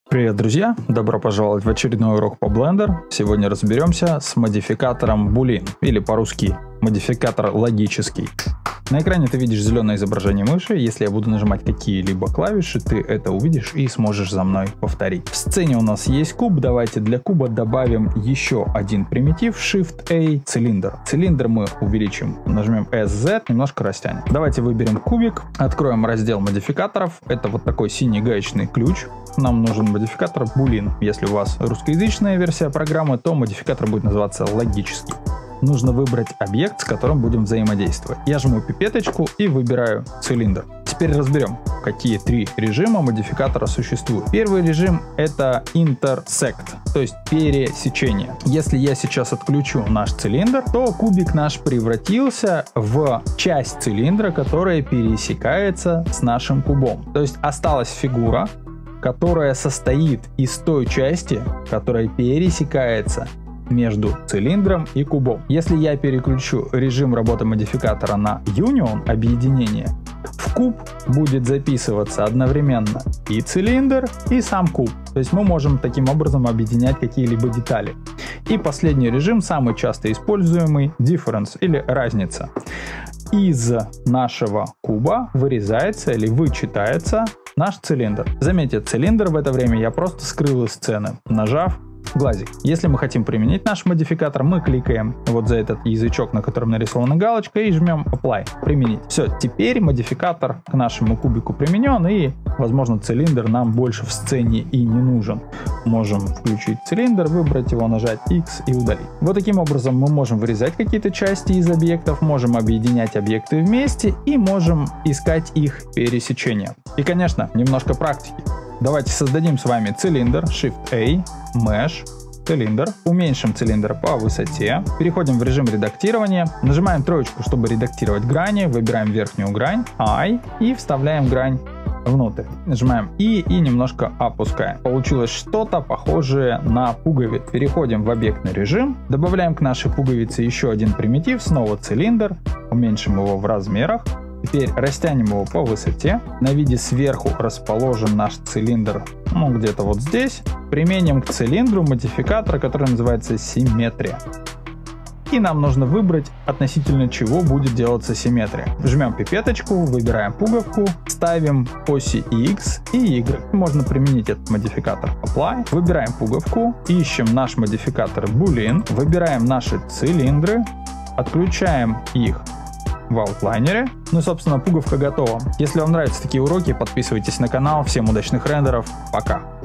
Привет, друзья! Добро пожаловать в очередной урок по Blender. Сегодня разберемся с модификатором Boolean, или по-русски модификатор логический. На экране ты видишь зеленое изображение мыши. Если я буду нажимать какие-либо клавиши, ты это увидишь и сможешь за мной повторить. В сцене у нас есть куб. Давайте для куба добавим еще один примитив Shift-A, цилиндр. Цилиндр мы увеличим, нажмем SZ, немножко растянем. Давайте выберем кубик, откроем раздел модификаторов. Это вот такой синий гаечный ключ. Нам нужен модификатор Boolean. Если у вас русскоязычная версия программы, то модификатор будет называться логический. Нужно выбрать объект, с которым будем взаимодействовать. Я жму пипеточку и выбираю цилиндр. Теперь разберем, какие три режима модификатора существуют. Первый режим — это intersect, то есть пересечение. Если я сейчас отключу наш цилиндр, то кубик наш превратился в часть цилиндра, которая пересекается с нашим кубом. То есть осталась фигура, которая состоит из той части, которая пересекается между цилиндром и кубом. Если я переключу режим работы модификатора на Union, объединение, в куб будет записываться одновременно и цилиндр, и сам куб. То есть мы можем таким образом объединять какие-либо детали. И последний режим, самый часто используемый, Difference или разница. Из нашего куба вырезается или вычитается наш цилиндр. Заметьте, цилиндр в это время я просто скрыл из сцены, нажав глазик. Если мы хотим применить наш модификатор, мы кликаем вот за этот язычок, на котором нарисована галочка, и жмем Apply, применить. Все, теперь модификатор к нашему кубику применен, и, возможно, цилиндр нам больше в сцене и не нужен. Можем включить цилиндр, выбрать его, нажать X и удалить. Вот таким образом мы можем вырезать какие-то части из объектов, можем объединять объекты вместе и можем искать их пересечения. И, конечно, немножко практики. Давайте создадим с вами цилиндр, Shift-A, Mesh, цилиндр, уменьшим цилиндр по высоте, переходим в режим редактирования, нажимаем троечку, чтобы редактировать грани, выбираем верхнюю грань, I, и вставляем грань внутрь. Нажимаем и немножко опускаем. Получилось что-то похожее на пуговицу. Переходим в объектный режим, добавляем к нашей пуговице еще один примитив, снова цилиндр, уменьшим его в размерах. Теперь растянем его по высоте. На виде сверху расположен наш цилиндр, где-то вот здесь. Применим к цилиндру модификатор, который называется симметрия. И нам нужно выбрать, относительно чего будет делаться симметрия. Жмем пипеточку, выбираем пуговку, ставим оси X и Y. Можно применить этот модификатор Apply. Выбираем пуговку, ищем наш модификатор Boolean, выбираем наши цилиндры, отключаем их в аутлайнере. Ну и, собственно, пуговка готова. Если вам нравятся такие уроки, подписывайтесь на канал. Всем удачных рендеров. Пока!